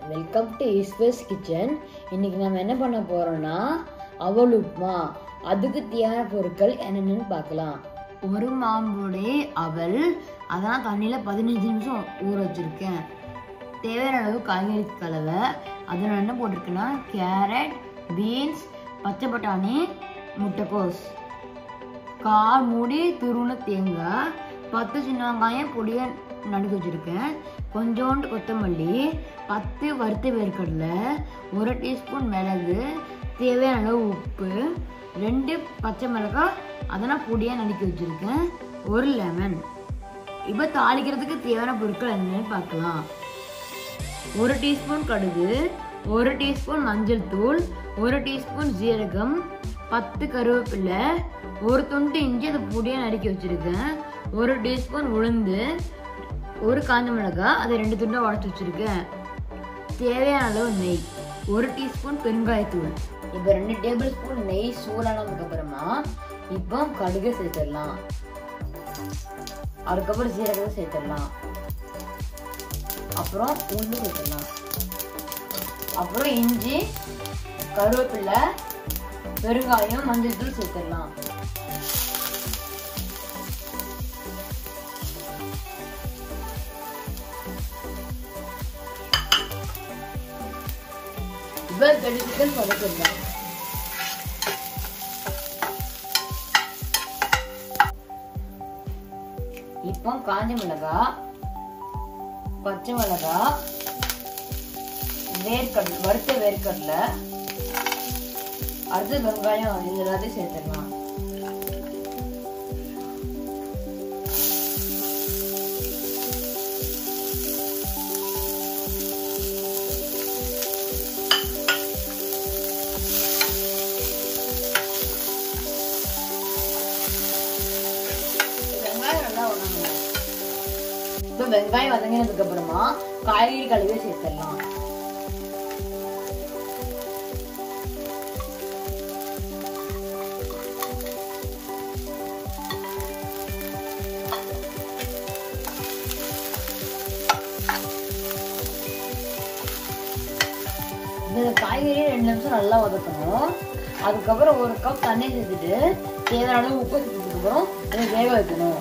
Welcome to ஈஸ்வர்ஸ் kitchen. இன்னைக்கு நம்ம என்ன பண்ண போறோம்னா அவல் உப்புமா. அதுக்கு தேவையான பொருட்கள் என்னென்னு பார்க்கலாம். ஒரு மாம்புடைய அவல், அதான் தண்ணியில் 15 நிமிஷம் ஊற வச்சிருக்கேன். தேவையான அளவு காய்கறி கலவை, அதில் என்ன போட்டிருக்குன்னா கேரட், பீன்ஸ், பச்சை பட்டாணி, முட்டைக்கோஸ், 1/4 மூடி துருவன தேங்காய், 10 சின்ன வெங்காயம் பொடியை நடுக்க வச்சுருக்கேன், கொஞ்சோண்டு கொத்தமல்லி, 10 வறுத்த வேர்க்கடலை, 1 டீஸ்பூன் மிளகு, தேவையான அளவு உப்பு, 2 பச்சை மிளகாய் அதெல்லாம் பொடியாக நடுக்கி வச்சுருக்கேன், 1 லெமன். இப்போ தாளிக்கிறதுக்கு தேவையான பொருட்கள் என்னென்னு பார்க்கலாம். 1 டீஸ்பூன் கடுகு, 1 டீஸ்பூன் மஞ்சள் தூள், 1 டீஸ்பூன் ஜீரகம், 10 கருவேப்பிலை, 1 துண்டு இஞ்சி அதை பொடியாக நறுக்கி வச்சுருக்கேன், 1 டீஸ்பூன் உளுந்து, 1 காஞ்ச மிளகாய் அதை 2 துண்டாக உடச்சி வச்சுருக்கேன், தேவையான அளவு நெய், 1 டீஸ்பூன் பெருங்காயத்தூள். இப்போ 2 டேபிள் ஸ்பூன் நெய் சூடானதுக்கு அப்புறமா இப்போ கடுகு சேர்த்துடலாம். அதுக்கப்புறம் ஜீரகம் சேர்த்துடலாம், அப்புறம் உளுந்து சேர்த்துடலாம், அப்புறம் இஞ்சி, கருவேப்பிலை, பெருங்காயம், மஞ்சள் தூள் சேர்த்துடலாம். இப்போ சிக்கன் வதக்கிடலாம். இப்போ காஞ்ச மிளகாய், பச்சை மிளகாய், வேர்க்கடலை, வறுத்த வேர்க்கடலை, அடுத்து வெங்காயம், இது எல்லாத்தையும் சேர்த்துடலாம். இப்போ வெங்காயம் வதங்கினதுக்கு அப்புறமா காய்கறி கழுவி சேர்த்துடலாம். இந்த காய்கறி 2 நிமிஷம் நல்லா வதக்கணும். அதுக்கப்புறம் 1 கப் தண்ணி சேர்த்துட்டு தேவையான அளவு உப்பு சேர்த்ததுக்கு அப்புறம் அதை வேக வைக்கணும்.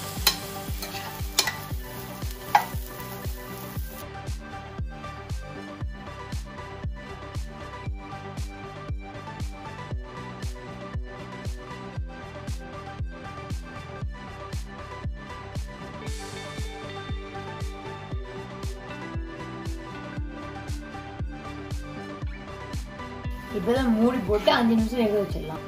இப்பதான் மூடி போட்டு 5 நிமிஷம் வேக வச்சிடலாம்.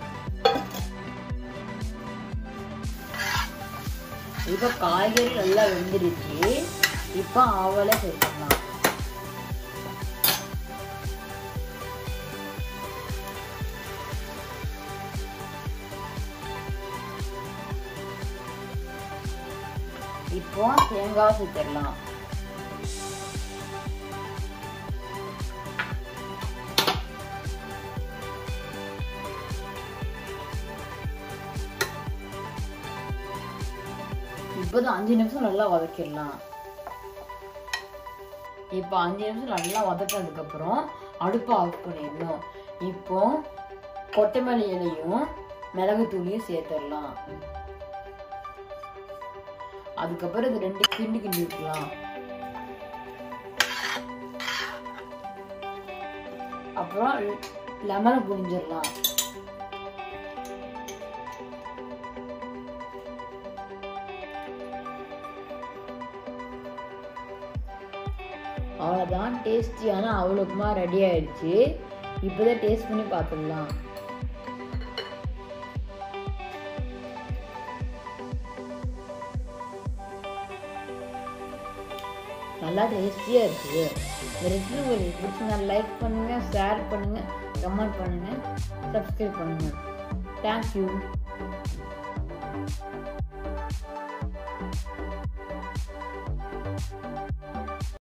இப்ப காய்கறி நல்லா வெந்துடுச்சு. இப்ப அவலை சேர்த்துக்கலாம். இப்போ தேங்காய் சேர்த்துடலாம். இப்போதான் 5 நிமிஷம் நல்லா வதக்கிடலாம். இப்போ 5 நிமிஷம் நல்லா வதக்கினதுக்கு அப்புறம் அடுப்பை ஆஃப் பண்ணிடணும். இப்போ கொத்தமல்லி இலையும் மிளகு தூளியும் சேர்த்துடலாம். அதுக்கப்புறம் இது 2 கிண்டி விட்டுலாம். அப்புறம் லெமனை புழிஞ்சிடலாம். அவ்வளோதான், டேஸ்டியான அவல் உப்புமா ரெடி ஆயிடுச்சு. இப்போதான் டேஸ்ட் பண்ணி பார்த்துடலாம். நல்லா டேஸ்டியாக இருக்குது. இந்த ரெசிபி உங்களுக்கு பிடிச்சிருந்தா லைக் பண்ணுங்கள், ஷேர் பண்ணுங்கள், கமெண்ட் பண்ணுங்கள், சப்ஸ்கிரைப் பண்ணுங்கள். தேங்க்யூ.